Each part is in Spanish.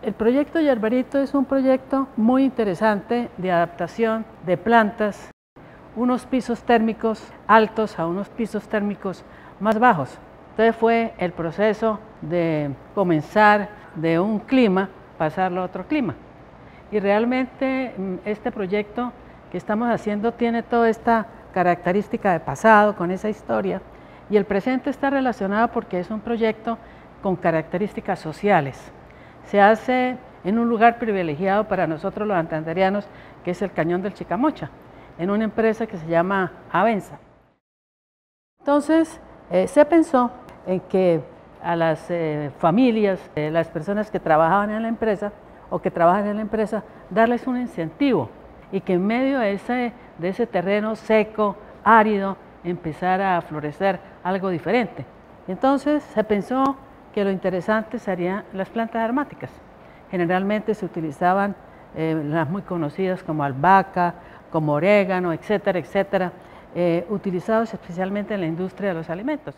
El proyecto Yerbarito es un proyecto muy interesante de adaptación de plantas, unos pisos térmicos altos a unos pisos térmicos más bajos. Entonces fue el proceso de comenzar de un clima, pasarlo a otro clima. Y realmente este proyecto que estamos haciendo tiene toda esta característica de pasado, con esa historia, y el presente está relacionado porque es un proyecto con características sociales. Se hace en un lugar privilegiado para nosotros los santanderianos, que es el Cañón del Chicamocha, en una empresa que se llama Avenza. Entonces, se pensó en que a las familias, las personas que trabajaban en la empresa o que trabajan en la empresa, darles un incentivo y que en medio de ese terreno seco, árido, empezara a florecer algo diferente. Entonces, se pensó que lo interesante serían las plantas aromáticas. Generalmente se utilizaban las muy conocidas como albahaca, como orégano, etcétera, etcétera, utilizados especialmente en la industria de los alimentos.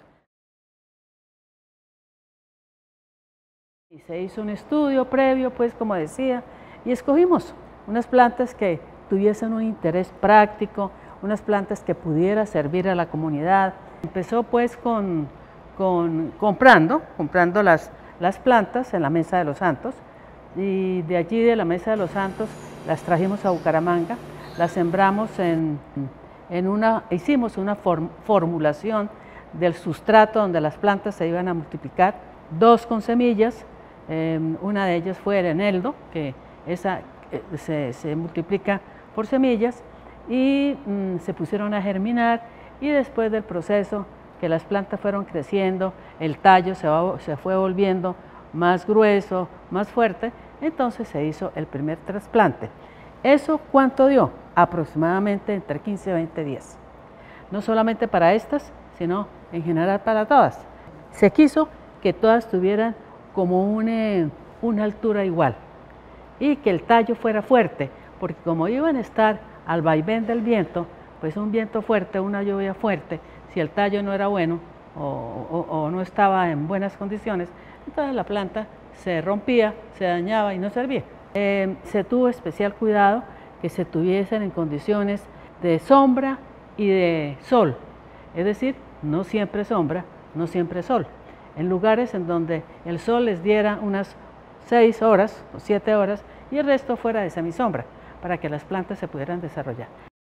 Y se hizo un estudio previo, pues como decía, y escogimos unas plantas que tuviesen un interés práctico, unas plantas que pudieran servir a la comunidad. Empezó pues comprando las plantas en la Mesa de los Santos, y de allí de la Mesa de los Santos las trajimos a Bucaramanga, las sembramos hicimos una formulación del sustrato donde las plantas se iban a multiplicar, 2 con semillas, una de ellas fue el eneldo, que se multiplica por semillas, y se pusieron a germinar, y después del proceso que las plantas fueron creciendo, el tallo se fue volviendo más grueso, más fuerte, entonces se hizo el primer trasplante. ¿Eso cuánto dio? Aproximadamente entre 15 y 20 días. No solamente para estas, sino en general para todas. Se quiso que todas tuvieran como una altura igual y que el tallo fuera fuerte, porque como iban a estar al vaivén del viento, pues un viento fuerte, una lluvia fuerte, si el tallo no era bueno o no estaba en buenas condiciones, entonces la planta se rompía, se dañaba y no servía. Se tuvo especial cuidado que se tuviesen en condiciones de sombra y de sol, es decir, no siempre sombra, no siempre sol. En lugares en donde el sol les diera unas 6 horas o 7 horas y el resto fuera de semisombra, para que las plantas se pudieran desarrollar.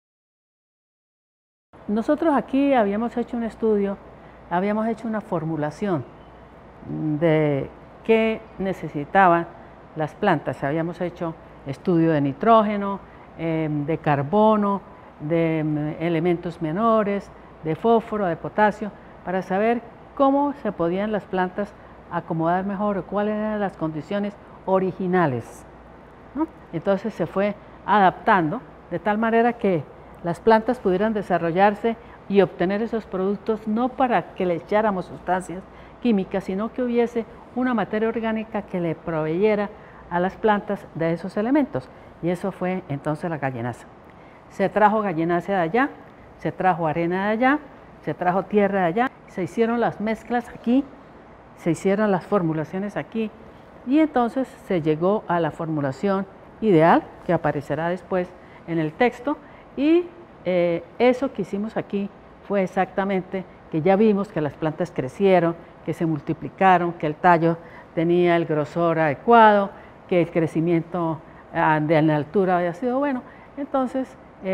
Nosotros aquí habíamos hecho un estudio, habíamos hecho una formulación de qué necesitaban las plantas. Habíamos hecho estudio de nitrógeno, de carbono, de elementos menores, de fósforo, de potasio, para saber cómo se podían las plantas acomodar mejor o cuáles eran las condiciones originales, ¿no? Entonces se fue adaptando de tal manera que las plantas pudieran desarrollarse y obtener esos productos no para que le echáramos sustancias químicas, sino que hubiese una materia orgánica que le proveyera a las plantas de esos elementos. Y eso fue entonces la gallenaza. Se trajo gallenaza de allá, se trajo arena de allá, se trajo tierra de allá, se hicieron las mezclas aquí, se hicieron las formulaciones aquí, y entonces se llegó a la formulación ideal que aparecerá después en el texto. Y eso que hicimos aquí fue exactamente que ya vimos que las plantas crecieron, que se multiplicaron, que el tallo tenía el grosor adecuado, que el crecimiento de la altura había sido bueno. Entonces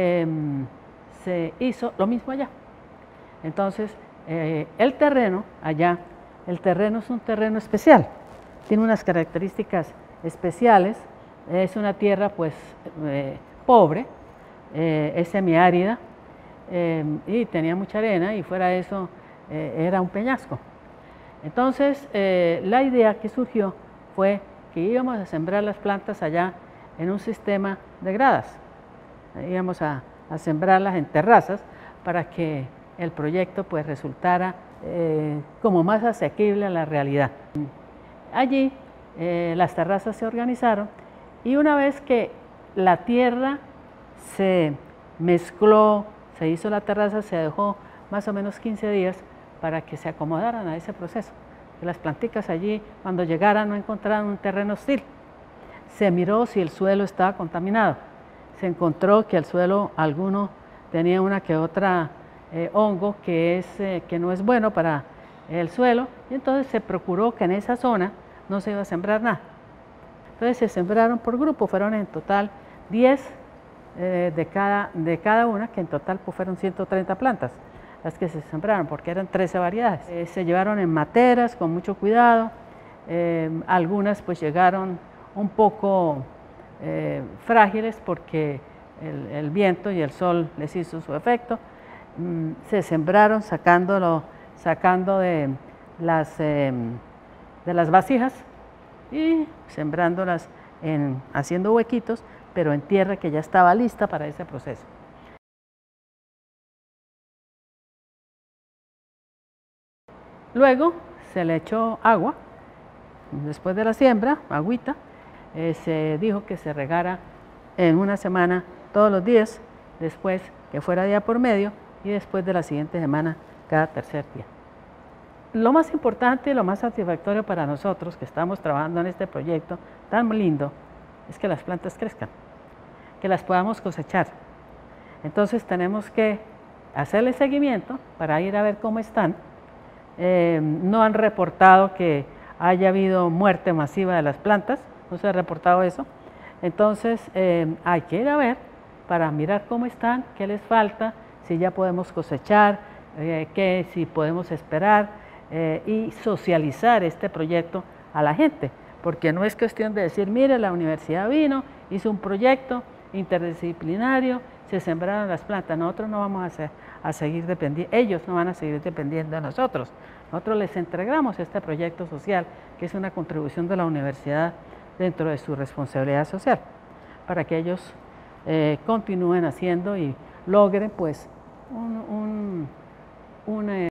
se hizo lo mismo allá. Entonces el terreno allá, el terreno es un terreno especial, tiene unas características especiales, es una tierra pues pobre, es semiárida, y tenía mucha arena, y fuera de eso era un peñasco. Entonces la idea que surgió fue que íbamos a sembrar las plantas allá en un sistema de gradas, íbamos a sembrarlas en terrazas para que el proyecto pues resultara como más asequible a la realidad. Allí las terrazas se organizaron, y una vez que la tierra se mezcló, se hizo la terraza, se dejó más o menos 15 días para que se acomodaran a ese proceso. Que las planticas allí, cuando llegaran, no encontraran un terreno hostil, se miró si el suelo estaba contaminado. Se encontró que el suelo, alguno tenía una que otra hongo que no es bueno para el suelo, y entonces se procuró que en esa zona no se iba a sembrar nada. Entonces se sembraron por grupo, fueron en total 10 de cada una, que en total pues, fueron 130 plantas las que se sembraron, porque eran 13 variedades. Se llevaron en materas con mucho cuidado, algunas pues llegaron un poco frágiles porque el viento y el sol les hizo su efecto. Se sembraron sacando de las vasijas y sembrándolas haciendo huequitos, pero en tierra que ya estaba lista para ese proceso. Luego se le echó agua, después de la siembra, agüita, se dijo que se regara en una semana todos los días, después que fuera día por medio y después de la siguiente semana cada tercer día. Lo más importante y lo más satisfactorio para nosotros que estamos trabajando en este proyecto tan lindo es que las plantas crezcan, que las podamos cosechar. Entonces tenemos que hacerle seguimiento para ir a ver cómo están. No han reportado que haya habido muerte masiva de las plantas, no se ha reportado eso. Entonces hay que ir a ver para mirar cómo están, qué les falta, si ya podemos cosechar, si podemos esperar y socializar este proyecto a la gente, porque no es cuestión de decir, mire, la universidad vino, hizo un proyecto interdisciplinario, se sembraron las plantas. Nosotros no vamos a seguir dependiendo, ellos no van a seguir dependiendo de nosotros. Nosotros les entregamos este proyecto social, que es una contribución de la universidad dentro de su responsabilidad social, para que ellos continúen haciendo y logren pues un